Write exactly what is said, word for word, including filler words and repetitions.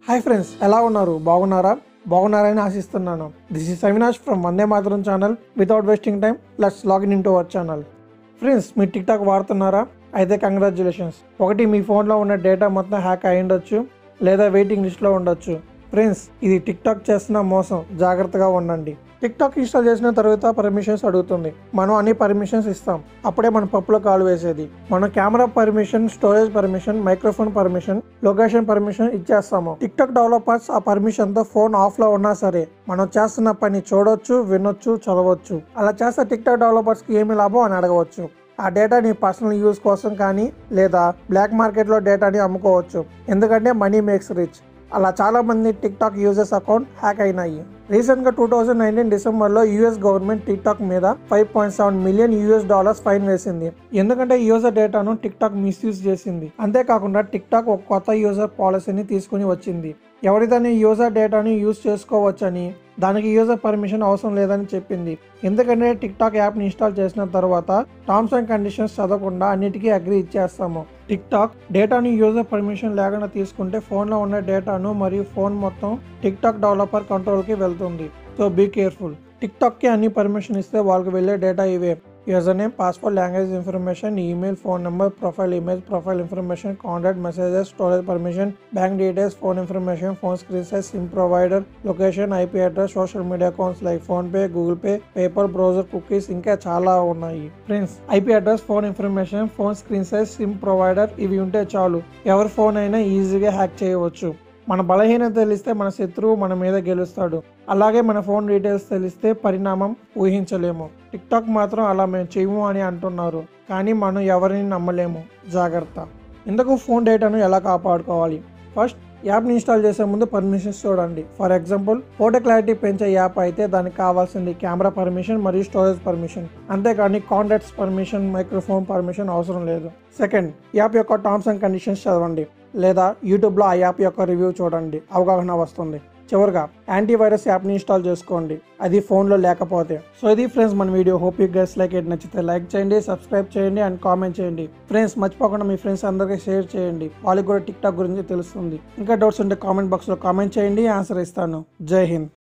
Hi friends, ఎలా ఉన్నారు? బాగున్నారా? బాగున్నారని ఆశిస్తున్నాను. This is Avinash from Vande Mataram channel. Without wasting time let's login in to our channel. Friends, మీరు టిక్ టాక్ వాడుతున్నారా? అయితే కంగ్రాచ్యులేషన్స్. ఒకటి, మీ ఫోన్లో ఉన్న డేటా మొత్తం హ్యాక్ అయి ఉండొచ్చు, లేదా వెయిటింగ్ లిస్ట్లో ఉండొచ్చు. ఫ్రెండ్స్, ఇది టిక్ టాక్ చేస్తున్న మోసం, జాగ్రత్తగా ఉండండి. టిక్ టాక్ ఇన్స్టాల్ చేసిన తర్వాత పర్మిషన్స్ అడుగుతుంది. మనం అన్ని పర్మిషన్స్ ఇస్తాం, అప్పుడే మన పప్పులో కాలు వేసేది. మనం camera permission, storage permission, microphone permission, location permission ఇచ్చేస్తాము. టిక్ టాక్ డెవలపర్స్ ఆ పర్మిషన్ తో ఫోన్ ఆఫ్ లో ఉన్నా సరే మనం చేస్తున్న పని చూడొచ్చు, వినొచ్చు, చదవచ్చు. అలా చేస్తే టిక్ టాక్ డెవలపర్స్ కి ఏమి లాభం అని అడగవచ్చు. ఆ డేటా నీ పర్సనల్ యూజ్ కోసం కానీ, లేదా బ్లాక్ మార్కెట్లో డేటాని అమ్ముకోవచ్చు. ఎందుకంటే మనీ మేక్స్ రిచ్. అలా చాలా మంది tik tok users account hack అయినాయి. రీసెంట్ గా టూ థౌజండ్ నైన్టీన్ డిసెంబర్ లో యూఎస్ గవర్నమెంట్ టిక్ టాక్ మీద five point seven million US dollars fine వేసింది. ఎందుకంటే యూజర్ డేటాను టిక్ టాక్ మిస్యూజ్ చేసింది. అంతేకాకుండా టిక్ టాక్ ఒక కొత్త యూజర్ పాలసీని తీసుకుని వచ్చింది. ఎవరిదని యూజర్ డేటాని యూజ్ చేసుకోవచ్చని, దానికి యూజర్ పర్మిషన్ అవసరం లేదని చెప్పింది. ఎందుకంటే టిక్ టాక్ యాప్ని ఇన్స్టాల్ చేసిన తర్వాత టర్మ్స్ అండ్ కండిషన్స్ చదవకుండా అన్నిటికీ అగ్రి ఇచ్చేస్తాము. టిక్ టాక్ డేటాని యూజర్ పర్మిషన్ లేకుండా తీసుకుంటే ఫోన్లో ఉన్న డేటాను మరియు ఫోన్ మొత్తం టిక్ టాక్ డెవలపర్ కంట్రోల్కి వెళ్తుంది. So be careful. టిక్ టాక్కి అన్ని పర్మిషన్ ఇస్తే వాళ్ళకి వెళ్ళే డేటా ఇవే: user name, password, language information, email, phone number, profile image, profile information, contact messages, storage permission, bank details, phone information, phone screen size, SIM provider, location, IP address, social media accounts like PhonePe, Google Pay, PayPal, browser, cookies, ఇంకా చాలా ఉన్నాయి. Friends, IP address, phone information, phone screen size, SIM provider ఇవి ఉంటే చాలు, ఎవరి phone అయినా ఈజీగా hack చేయవచ్చు. మన బలహీనత తెలిస్తే మన శత్రువు మన మీద గెలుస్తాడు. అలాగే మన ఫోన్ డీటెయిల్స్ తెలిస్తే పరిణామం ఊహించలేము. టిక్ టాక్ మాత్రం అలా మేము చేయము అని అంటున్నారు, కానీ మనం ఎవరిని నమ్మలేము. జాగ్రత్త. ఇందుకు ఫోన్ డేటాను ఎలా కాపాడుకోవాలి? ఫస్ట్, యాప్ని ఇన్స్టాల్ చేసే ముందు పర్మిషన్స్ చూడండి. ఫర్ ఎగ్జాంపుల్, ఫోటో క్లారిటీ పెంచే యాప్ అయితే దానికి కావాల్సింది కెమెరా పర్మిషన్ మరియు స్టోరేజ్ పర్మిషన్, అంతేకాని కాంటాక్ట్స్ పర్మిషన్, మైక్రోఫోన్ పర్మిషన్ అవసరం లేదు. సెకండ్, యాప్ యొక్క టర్మ్స్ అండ్ కండిషన్స్ చదవండి, లేదా యూట్యూబ్లో ఆ యాప్ యొక్క రివ్యూ చూడండి, అవగాహన వస్తుంది. చివరిగా, యాంటీవైరస్ యాప్ని ఇన్స్టాల్ చేసుకోండి, అది ఫోన్లో లేకపోతే. సో ఇది ఫ్రెండ్స్ మన video. Hope you guys like it. నచ్చితే లైక్ చేయండి, సబ్స్క్రైబ్ చేయండి అండ్ కామెంట్ చేయండి. ఫ్రెండ్స్, మర్చిపోకుండా మీ ఫ్రెండ్స్ అందరికీ షేర్ చేయండి, వాళ్ళకి కూడా టిక్ టాక్ గురించి తెలుస్తుంది. ఇంకా డౌట్స్ ఉంటే కామెంట్ బాక్స్లో కామెంట్ చేయండి, ఆన్సర్ ఇస్తాను. జై హింద్.